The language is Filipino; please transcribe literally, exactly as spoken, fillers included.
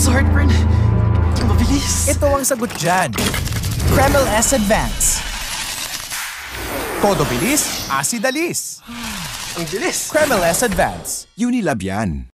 Sa heartburn. Mabilis. Ito ang sagot dyan. Kreml S Advance. Todo bilis, asidalis. Ang bilis. Kreml S Advance. Unilab yan.